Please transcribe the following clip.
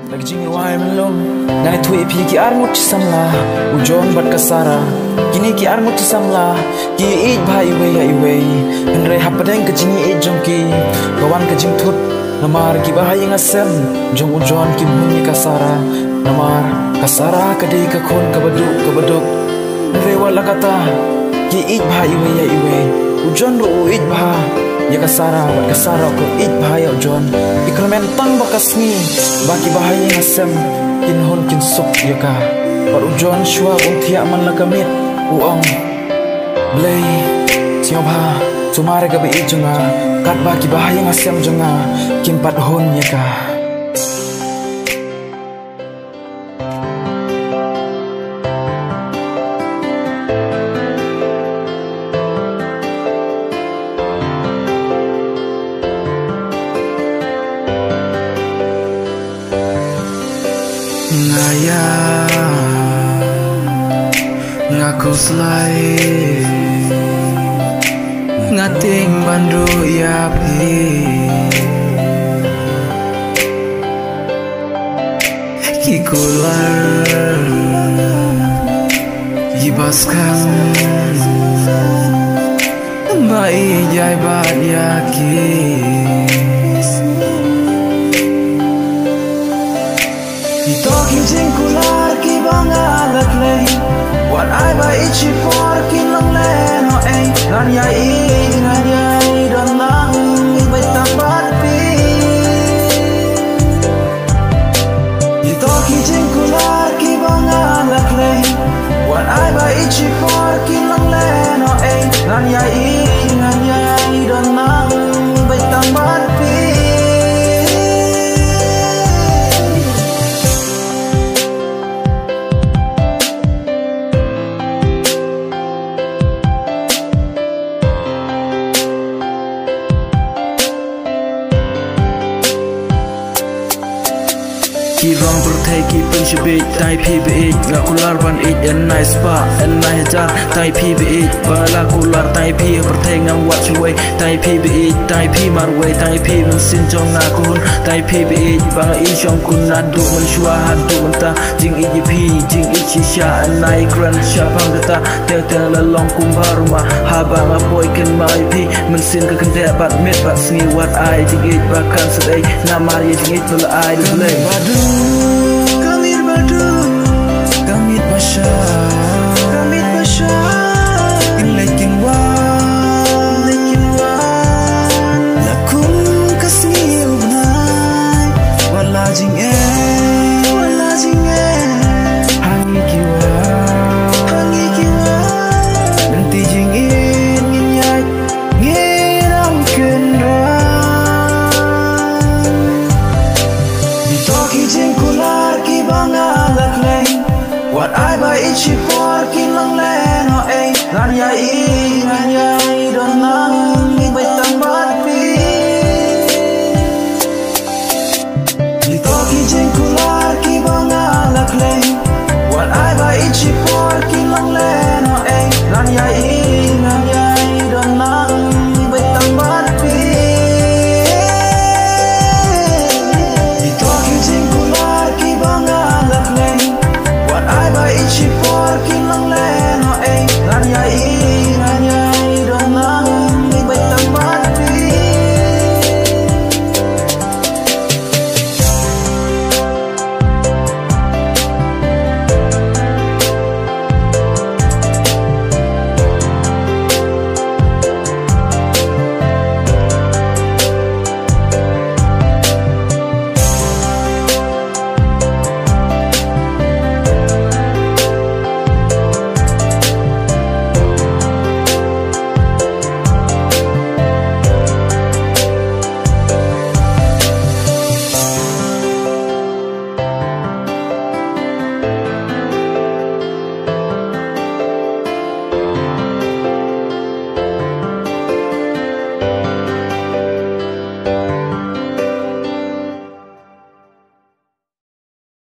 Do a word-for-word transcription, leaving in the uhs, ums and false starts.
Nagjing iway melong Nai thui pi ki arngut samla Ujon bat kasara Kini ki arngut samla Ki ij bha iwe ya iwe Henre hapadeng kejini ij jongki Kawan kejing tut Namar ki bahaya ngasem Jong ujon ki bunyi kasara Namar kasara kadi kakon kabaduk kabaduk Henre wala kata Ki ij bha iwe ya iwe Ujon ru ij bha Ya kasara wat kasara ko ij bha ya ujon Ikremen tang bakasmi Baki bahaya ngasem Kinhon kin sok ya ka Par ujon shua ung thia man lakamit Uong Blay Siyo bha Tumare gabi ijunga Kat baki bahaya ngasem junga Kimpat hon ya ka Ngaya ngaku selai ngating bandu yapi kikular gibaskan bai jai bat yakin Talking singular ki banga laklay What I buy ichi for ki lang len o ay Nganya i nganya i don lang ibay tapat pi Talking singular ki banga laklay What I buy ichi for ki lang len o ay Nganya i nganya i don lang ibay tapat pi Ki rong berthai ki penshibik Tai pi beik Ngakular ban ik en nai spa En nai hajar Tai pi beik Bala kular Tai pi berthai ngang wat chuway Tai pi beik Tai pi marway Tai pi mensin jong ngakun Tai pi beik Banga i jong kun nadu menshua hadu menta Jing i pi Jing i shisha En nai kran syapang data Tel tel lalong kumbaruma Haba ngapoy ken mai pi Mensin ke kendek bat met bat sengi wat ai Jing i bakan sedai Namar ye jing i tula ai diblay Badu Kamit badu Kamit basya Kamit basya Inlay kinwa Inlay kinwa Lakum kasmi ubnay Wala jing eh Wala jing eh Hangi kiwa Hangi kiwa Nanti jing in Nginyay Ngirang kendra Talking singular ki banga laklay What I buy ichi for